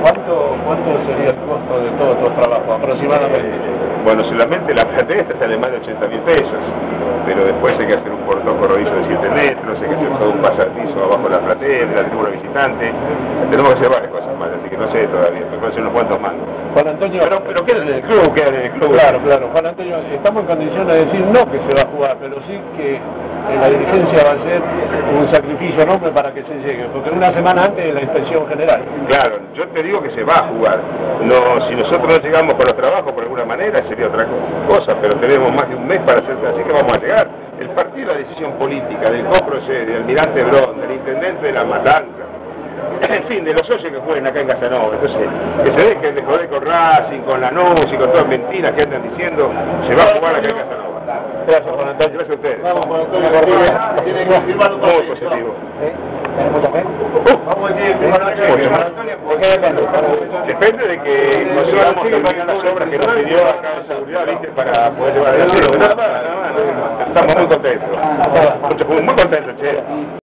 ¿Cuánto sería el costo de todos estos trabajos aproximadamente? Bueno, solamente la platea esta sale más de 80.000 pesos, pero después hay que hacer un portón corredizo de 7 metros, hay que hacer todo un pasadizo abajo de la platea, de la tribuna visitante. Tenemos que hacer varias cosas más, así que no sé todavía, pero puede ser unos cuantos más. Juan Antonio... Pero quedan en el club, quedan en el club. Claro. Juan Antonio, estamos en condiciones de decir no que se va a jugar, pero sí que la dirigencia va a hacer un sacrificio enorme para que se llegue, porque una semana antes de la inspección general. Claro, yo te digo que se va a jugar. No, si nosotros no llegamos con los trabajos por alguna manera sería otra cosa, pero tenemos más de un mes para hacer, así que vamos a llegar. El partido es la decisión política del COPROCE, del Almirante Brón, del Intendente de La Matanza, en fin, de los socios que jueguen acá en Casanova. Entonces, que se dejen de joder con Racing, con Lanús y con todas mentiras que andan diciendo, se va a jugar acá en Casanova. Gracias, Juan Antonio, gracias a ustedes. Vamos, Juan Antonio, tienen que firmar un muy positivo. ¿Tenés mucha fe? Vamos a decir, ¿de qué depende? Depende de que nosotros terminar las obras que nos pidió acá de seguridad, ¿viste? Para poder llevar adelante. Nada más. Estamos muy contentos. Muy contentos, che.